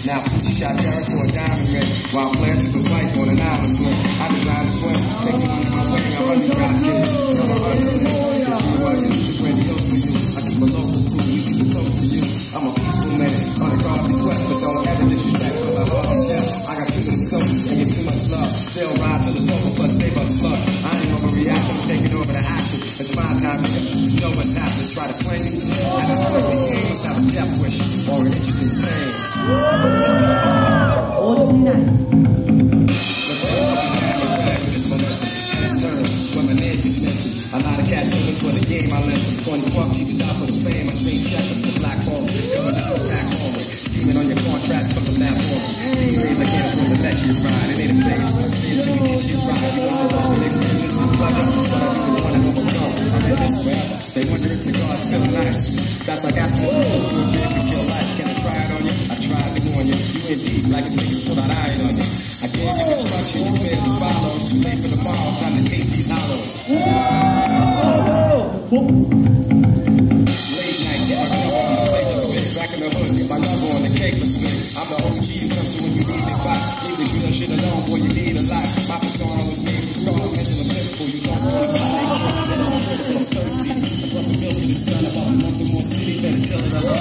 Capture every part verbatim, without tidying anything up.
Now, she shot Jericho a diamond ring while planted was white on an island swim. I designed to swim, take you under my wing, I run you rock kids. Come on, run you. Cause you are you, it's grandiose for you. I keep a local food, we keep it close to you. I'm a peaceful man, on a guard request, but don't ever disrespect, cause I love you tell. I got too many souls and get too much love. Still ride till it's over, plus they bust slug. I ain't overreacting, I'm taking over the action. It's my time, you know what's happening. Try to play me, and it's quick, the game must have a death wish or an interesting thing. Original. A lot of cats looking for the game I left. twenty twelve keepers out for the fame. I straight check them the black hole. Coming to the back home. Scheming on your contract from the lab home. These days I can't afford to let you ride. It ain't a phase. Stay until we kiss you ride. You don't know the experience is pleasure, but I really want to overcome. I'm in this way. They wonder if the God's still nice. That's like asking the people to if you kill life. Can I try it on you? I tried to warn you. You indeed like a niggas put out iron on you. I gave you instruction. You failed to follow. Too late for the ball. Time to taste these hollows. Late night, get my cover on the plate to spit. Back in the hood, get my lover on the cake to spit. I'm the O G you come to when you need it back. Leave the drill shit alone, boy, you need a lot. My persona was made from stars, mental and physical. You don't want to buy it. I'm thirsty. I brought some bills to the sun about to run through more cities and until it up.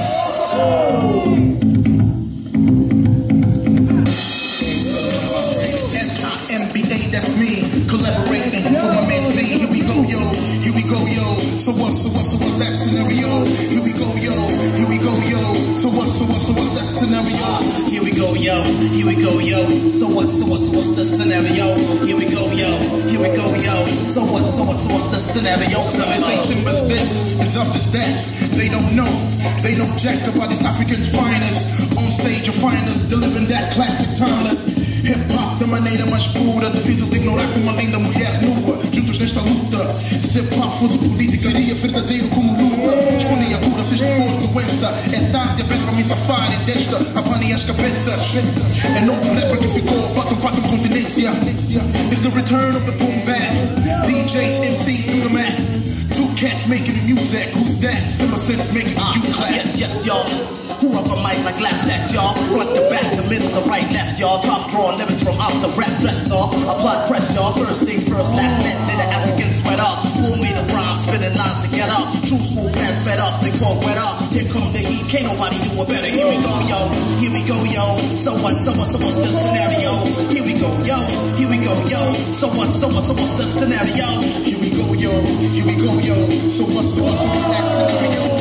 S I M B A, that's me. Collaborating with my man Z. Here we go, yo. Here we go, yo. So what, so what, so what's that scenario? Here we go, yo. Here we go, yo. So what, so what, so what's that scenario? Here we go, yo. Here we go, yo. So what, so what, so what's the scenario? Here we go, yo. Here we go, yo. So what, so what, so what's the scenario? Civilization is this, is up is that. They don't know. They don't jack about this African's finest. On stage, your finest, delivering that classic timeless. Hip-hop, da maneira mais pura. Difícil de ignorar como uma linda mulher nua. Juntos nesta luta. Se hip-hop fosse política, seria verdadeiro como luta. Escolhem a cura se isto for doença. É tarde, é bem para me safarem desta. Apanem as cabeças. É novo rapper que ficou, bottom quatro continência. It's the return of the boom bap. D Js, M Cs, do the mat. Two cats making the music. Who's that? Simmer Sims making the you clap. Yes, yes, y'all. Who up a mic like glass that, y'all? Front to back, the middle, the right, left, y'all. Top draw, lyrics from out the rap dress, y'all. Apply press, y'all. First things first, last net, then the African sweat up. Pull me the rhyme, spinning lines to get up. True smooth hands fed up, they quote wet up. Here come the heat, can't nobody do it better. Here we go, yo. Here we go, yo. So what, so what, so what's the scenario? Here we go, yo. Here we go, yo. So what, so what, so what's the scenario? Here we go, yo. Here we go, yo. So what, so what, so what's that scenario?